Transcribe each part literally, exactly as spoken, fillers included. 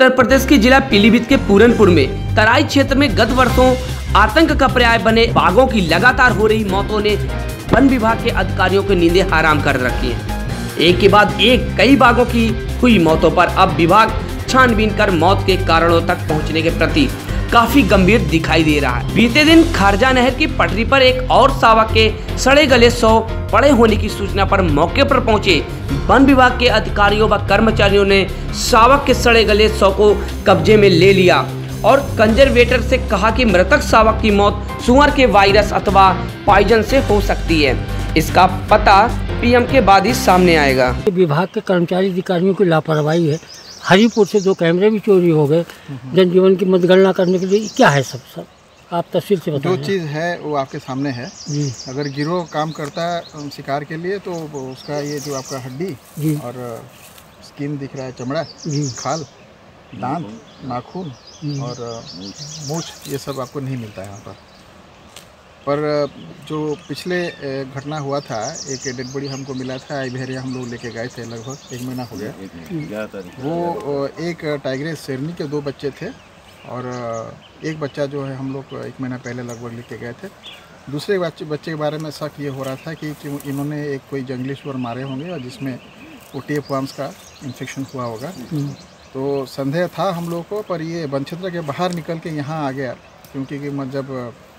उत्तर प्रदेश के जिला पीलीभीत के पूरनपुर में तराई क्षेत्र में गत वर्षों आतंक का पर्याय बने बाघों की लगातार हो रही मौतों ने वन विभाग के अधिकारियों की नींदें हराम कर रखी हैं। एक के बाद एक कई बाघों की हुई मौतों पर अब विभाग छानबीन कर मौत के कारणों तक पहुंचने के प्रति काफी गंभीर दिखाई दे रहा है। बीते दिन खारजा नहर की पटरी पर एक और शावक के सड़े गले सौ पड़े होने की सूचना पर मौके पर पहुंचे वन विभाग के अधिकारियों व कर्मचारियों ने शावक के सड़े गले सौ को कब्जे में ले लिया और कंजरवेटर से कहा कि मृतक शावक की मौत सुअर के वायरस अथवा पॉइजन से हो सकती है। इसका पता पीएम के बाद ही सामने आएगा। विभाग के कर्मचारी अधिकारियों की लापरवाही है। हरीपुर से दो कैमरे भी चोरी हो गए जनजीवन की मतगणना करने के लिए। क्या है सब सब आप तफसील से बताएं। जो चीज़ है वो आपके सामने है जी। अगर गिरोह काम करता है शिकार के लिए तो उसका ये जो आपका हड्डी जी और स्किन दिख रहा है, चमड़ा जी, खाल, दांत, नाखून और मूछ, ये सब आपको नहीं मिलता है यहाँ पर। पर जो पिछले घटना हुआ था, एक डेड बॉडी हमको मिला था आइवेरिया, हम लोग लेके गए थे, लगभग एक महीना हो गया। वो एक टाइगर शेरनी के दो बच्चे थे और एक बच्चा जो है हम लोग एक महीना पहले लगभग लेके गए थे। दूसरे बच्चे बच्चे के बारे में शक ये हो रहा था कि, कि इन्होंने एक कोई जंगली सुअर मारे होंगे और जिसमें ओ टी एफ वर्म्स का इन्फेक्शन हुआ होगा। तो संदेह था हम लोग को, पर ये वन क्षेत्र के बाहर निकल के यहाँ आ गया, क्योंकि जब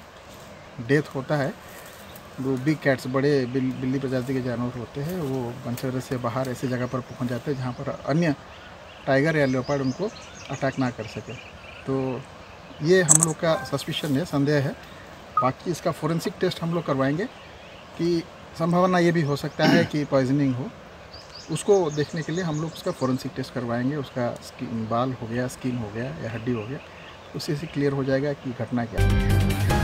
डेथ होता है वो बिग कैट्स, बड़े बिल, बिल्ली प्रजाति के जानवर होते हैं, वो वन क्षेत्र से बाहर ऐसी जगह पर पहुँच जाते हैं जहाँ पर अन्य टाइगर या लेपर्ड उनको अटैक ना कर सके। तो ये हम लोग का सस्पिशन है, संदेह है। बाकी इसका फोरेंसिक टेस्ट हम लोग करवाएंगे कि संभावना ये भी हो सकता है कि पॉइजनिंग हो। उसको देखने के लिए हम लोग उसका फोरेंसिक टेस्ट करवाएंगे। उसका स्किन, बाल हो गया, स्किन हो गया या हड्डी हो गया, उससे से क्लियर हो जाएगा कि घटना क्या है।